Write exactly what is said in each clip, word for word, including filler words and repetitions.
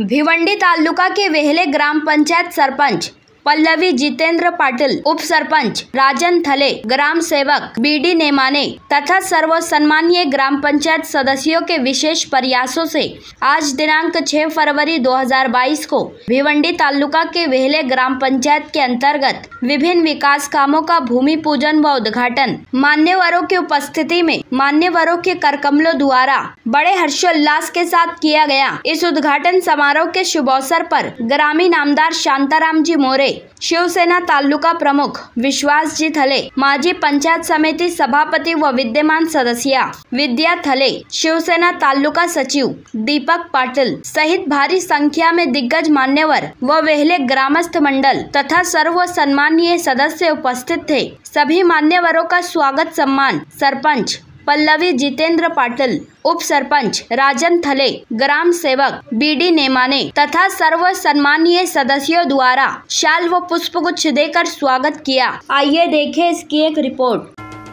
भिवंडी तालुका के वेहले ग्राम पंचायत सरपंच पल्लवी जितेंद्र पाटिल, उप सरपंच राजन थले, ग्राम सेवक बीडी नेमाने तथा सर्व सम्मानीय ग्राम पंचायत सदस्यों के विशेष प्रयासों से आज दिनांक छह फरवरी दो हज़ार बाईस को भिवंडी तालुका के वेहले ग्राम पंचायत के अंतर्गत विभिन्न विकास कामों का भूमि पूजन व उद्घाटन मान्यवरों की उपस्थिति में मान्यवरों के करकमलों द्वारा बड़े हर्षोल्लास के साथ किया गया। इस उद्घाटन समारोह के शुभ अवसर पर ग्रामीण आमदार शांताराम जी मोरे, शिवसेना तालुका प्रमुख विश्वास जी थले, माजी पंचायत समिति सभापति व विद्यमान सदस्या विद्या थले, शिवसेना तालुका सचिव दीपक पाटिल सहित भारी संख्या में दिग्गज मान्यवर व वेहले ग्रामस्थ मंडल तथा सर्व सम्मानीय सदस्य उपस्थित थे। सभी मान्यवरों का स्वागत सम्मान सरपंच पल्लवी जितेंद्र पाटिल, उप सरपंच राजन थले, ग्राम सेवक बीडी नेमाने तथा सर्व सम्मानीय सदस्यों द्वारा शाल व पुष्पगुच्छ देकर स्वागत किया। आइए देखें इसकी एक रिपोर्ट।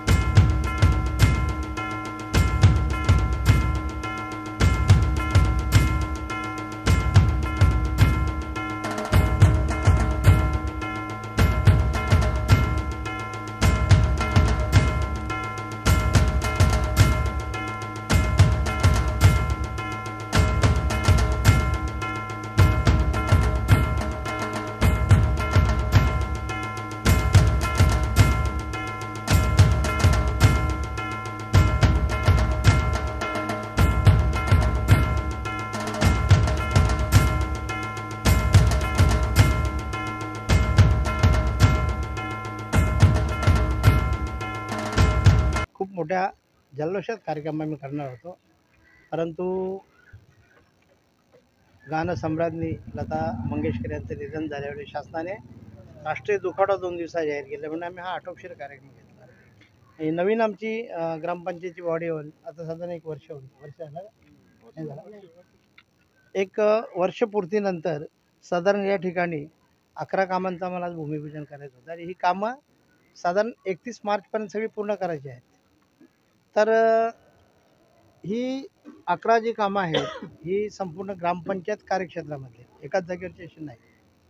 खूप मोठ्या जल्लोषात कार्यक्रम आम्ही करणार होतो, परंतु गाणं सम्राज्ञी लता मंगेशकर यांचं निधन झाल्यामुळे शासनाने राष्ट्रीय दुखावटा दोन दिवसा जाहीर केला, म्हणून आम्ही हा आटोपशीर कार्यक्रम घेतला। आणि नवीन आमची ग्रामपंचायतीची बॉडी होऊन आता साधारण एक वर्ष होऊन वर्ष झालं एक वर्षपूर्तीनंतर साधारण या ठिकाणी अकरा कामांचा मला भूमिपूजन करायचं होतं आणि ही कामं साधारण एकतीस मार्चपर्यंत सगळी पूर्ण करायची आहेत। तर ही अकरा जी कामं आहेत ही संपूर्ण ग्रामपंचायत कार्यक्षेत्रामध्ये एकाच जागेवरची अशी नाही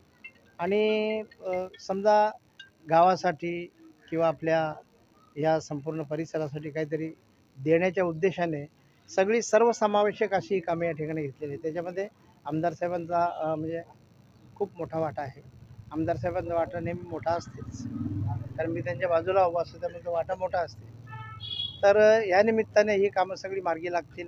आणि समजा गावासाठी किंवा आपल्या या संपूर्ण परिसरासाठी काहीतरी देण्याच्या उद्देशाने सगळी सर्वसमावेशक अशी कामे या ठिकाणी घेतलेली आहेत। त्याच्यामध्ये आमदार साहेबांचा म्हणजे खूप मोठा वाटा आहे। आमदार साहेबांचा वाटा नेहमी मोठा असतेच, कारण मी त्यांच्या बाजूला उभा असतो त्यामुळे तो वाटा मोठा असते। तर या निमित्ताने ही कामं सगळी मार्गी लागतील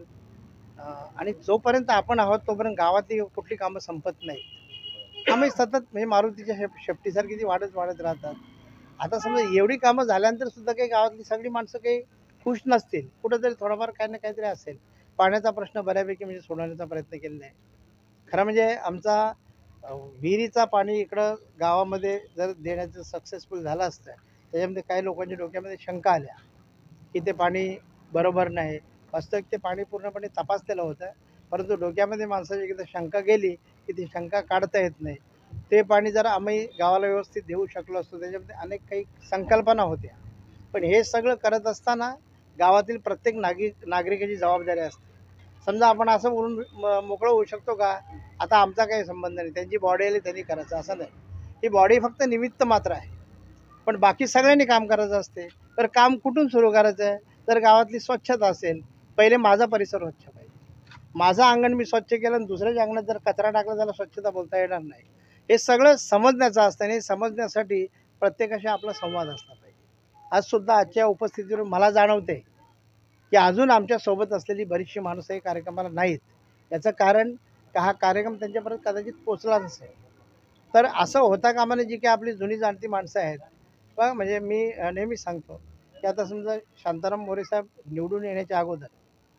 आणि जोपर्यंत आपण आहोत तोपर्यंत गावातली कुठली कामं संपत नाही। आम्ही सतत म्हणजे मारुतीच्या शेप शेपटीसारखी ती वाढत वाढत राहतात। आता समजा एवढी कामं झाल्यानंतर सुद्धा काही गावातली सगळी माणसं काही खुश नसतील, कुठंतरी थोडंफार काही ना काहीतरी असेल। पाण्याचा प्रश्न बऱ्यापैकी म्हणजे सोडवण्याचा प्रयत्न केलेला आहे। खरं म्हणजे आमचा विहिरीचा पाणी इकडं गावामध्ये जर देण्याचं सक्सेसफुल झालं असतं, त्याच्यामध्ये काही लोकांच्या डोक्यामध्ये शंका आल्या की ते पाणी बरोबर नाही। वास्तविक ते पाणी पूर्णपणे तपासलेलं होतं, परंतु डोक्यामध्ये माणसाची एकदा शंका गेली की ती शंका काढता येत नाही। ते पाणी जर आम्ही गावाला व्यवस्थित देऊ शकलो असतो, त्याच्यामध्ये अनेक काही संकल्पना होत्या, पण हे सगळं करत असताना गावातील प्रत्येक नागरिक नागरिकाची जबाबदारी असते। समजा आपण असं बोलून मोकळं होऊ शकतो का, आता आमचा काही संबंध नाही, त्यांची बॉडी आली त्यांनी करायचं असं नाही। ही बॉडी फक्त निमित्त मात्र आहे, पण बाकी सगळ्यांनी काम करायचं असते। तर काम कुठून सुरू करायचं आहे, तर गावातली स्वच्छता असेल, पहिले माझा परिसर स्वच्छ पाहिजे। माझं अंगण मी स्वच्छ केलं आणि दुसऱ्याच्या अंगणात जर कचरा टाकला त्याला स्वच्छता बोलता येणार नाही। हे सगळं समजण्याचं असतं आणि समजण्यासाठी प्रत्येकाशी आपला संवाद असला पाहिजे। आजसुद्धा आजच्या उपस्थितीवरून मला जाणवते की अजून आमच्यासोबत असलेली बरीचशी माणसं या कार्यक्रमाला नाहीत। याचं कारण का हा कार्यक्रम त्यांच्यापर्यंत कदाचित पोचला नसेल। तर असं होता कामा नये जी की आपली जुनी जाणती माणसं आहेत बघा, म्हणजे मी नेहमी सांगतो की आता समजा शांताराम मोरे साहेब निवडून येण्याच्या अगोदर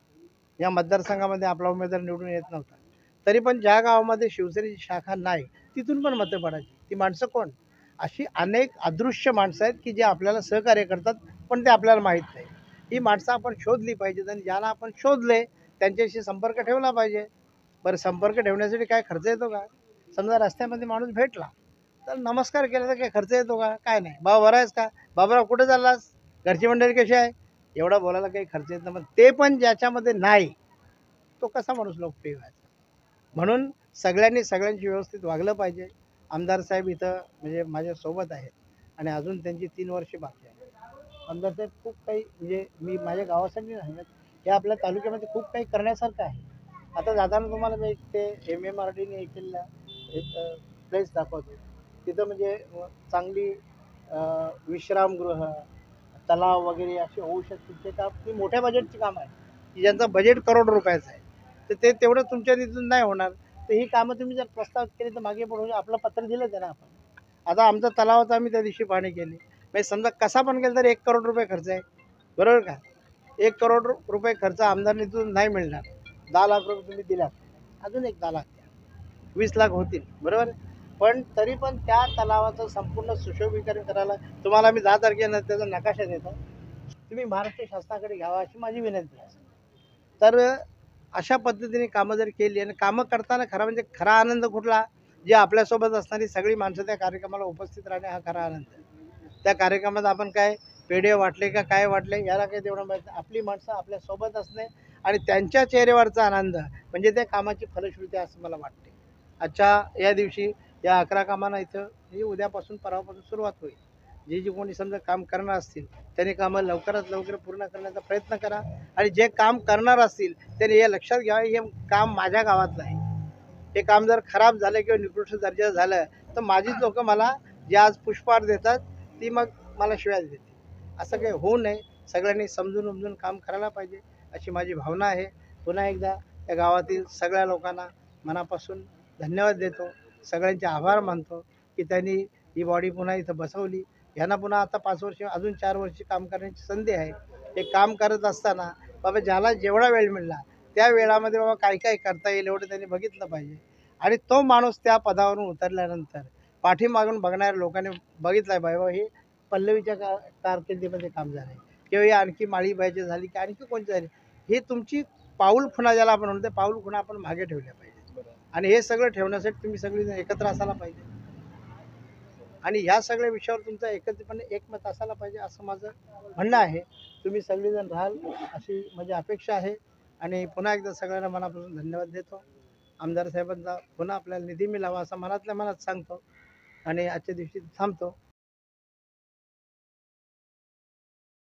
या मतदारसंघामध्ये आपला उमेदवार निवडून येत नव्हता, तरी पण ज्या गावामध्ये शिवसेनेची शाखा नाही तिथून पण मतं पडायची। ती माणसं कोण? अशी अनेक अदृश्य माणसं आहेत की जे आपल्याला सहकार्य करतात, पण ते आपल्याला माहीत नाही। ही माणसं आपण शोधली पाहिजेत आणि ज्याला आपण शोधले त्यांच्याशी संपर्क ठेवला पाहिजे। बरं, संपर्क ठेवण्यासाठी काय खर्च येतो का? समजा रस्त्यामध्ये माणूस भेटला तर नमस्कार केला तर काय खर्च येतो का? काय नाही। बाबा बरा आहेस का? बाबराव कुठे चाललास? घरची मंडळी कशी आहे? एवढा बोलायला काही खर्च येत नाही, मग ते पण ज्याच्यामध्ये नाही तो कसा माणूस लोकप्रिय व्हायचा? म्हणून सगळ्यांनी सगळ्यांशी व्यवस्थित वागलं पाहिजे. आमदार साहेब इथं म्हणजे माझ्यासोबत आहेत आणि अजून त्यांची तीन वर्षे बाकी आहेत. आमदार साहेब खूप काही म्हणजे मी माझ्या गावासाठी नाही सांगत, हे आपल्या तालुक्यामध्ये खूप काही करण्यासारखं आहे. आता जाताना तुम्हाला मी ते एम एम आर डीने केलेला एक प्लेस दाखवतो. तिथं म्हणजे अ, चांगली अ, विश्रामगृह, तलाव वगैरे असे होऊ शकतील. ते काम ती मोठ्या बजेटची कामं आहे, की ज्यांचं बजेट करोड रुपयाचं आहे. तर ते तेवढं तुमच्या निधीतून नाही होणार. तर ही कामं तुम्ही जर प्रस्तावित केली तर मागे पुढे आपलं पत्र दिलं आहे ना आपण. आता आमचा तलावाचं आम्ही त्या दिवशी पाहणी केली. म्हणजे समजा कसा पण केला तर एक करोड रुपये खर्च आहे, बरोबर का? एक करोड रु रुपये खर्च आमदार निधीतून नाही मिळणार. दहा लाख रुपये तुम्ही दिलात, अजून एक दहा लाख द्या, वीस लाख होतील, बरोबर. पण तरी पण त्या तलावाचं संपूर्ण सुशोभीकरण करायला तुम्हाला मी दहा तारखेला त्याचा नकाशा देतो. तुम्ही महाराष्ट्र शासनाकडे घ्यावा अशी माझी विनंती आहे. तर अशा पद्धतीने कामं जर केली आणि कामं करताना खरा म्हणजे खरा आनंद कुठला, जे आपल्यासोबत असणारी सगळी माणसं त्या कार्यक्रमाला उपस्थित राहणे हा खरा आनंद आहे. त्या कार्यक्रमात आपण काय पेढे वाटले का काय वाटले याला काही तेवढं माहीत नाही. आपली माणसं आपल्यासोबत असणे आणि त्यांच्या चेहऱ्यावरचा आनंद म्हणजे त्या कामाची फलश्रुती असं मला वाटते. आजच्या या दिवशी या अकरा कामांना इथं ही उद्यापासून परवापासून सुरुवात होईल. जे जे कोणी समजा काम करणार असतील त्यांनी कामं लवकरात लवकर पूर्ण करण्याचा प्रयत्न करा आणि जे काम करणार असतील त्यांनी हे लक्षात घ्यावं, हे काम माझ्या गावातलं आहे. हे काम जर खराब झालं किंवा निकृष्ट दर्जाचं झालं तर माझीच लोकं मला जे आज पुष्पहार देतात ती मग मला शिव्या देते. असं काही होऊ नये. सगळ्यांनी समजून उमजून काम करायला पाहिजे अशी माझी भावना आहे. पुन्हा एकदा या गावातील सगळ्या लोकांना मनापासून धन्यवाद देतो. सगळ्यांचे आभार मानतो की त्यांनी ही बॉडी पुन्हा इथं बसवली. यांना पुन्हा आता पाच वर्ष अजून चार वर्ष काम करण्याची संधी आहे. हे काम करत असताना बाबा ज्याला जेवढा वेळ मिळाला त्या वेळामध्ये बाबा काय काय करता येईल एवढं त्यांनी बघितलं पाहिजे. आणि तो माणूस त्या पदावरून उतरल्यानंतर पाठीमागून बघणाऱ्या लोकांनी बघितलं पाहिजे बाबा हे पल्लवीच्या का कारकिर्दीमध्ये काम झालं आहे किंवा हे आणखी माळीबाईची झाली की आणखी कोणती झाली. हे तुमची पाऊल खुणा ज्याला आपण म्हणतो पाऊल खुणा आपण मागे ठेवल्या पाहिजे आणि हे सगळं ठेवण्यासाठी तुम्ही सगळेजण एकत्र असायला पाहिजे आणि ह्या सगळ्या विषयावर तुमचं एकत्रितपणे एकमत असायला पाहिजे असं माझं म्हणणं आहे. तुम्ही सगळेजण राहाल अशी माझी अपेक्षा आहे आणि पुन्हा एकदा सगळ्यांना मनापासून धन्यवाद देतो. आमदार साहेबांचा पुन्हा आपल्याला निधी मिळावा असं मनातल्या मनात सांगतो आणि आजच्या दिवशी थांबतो.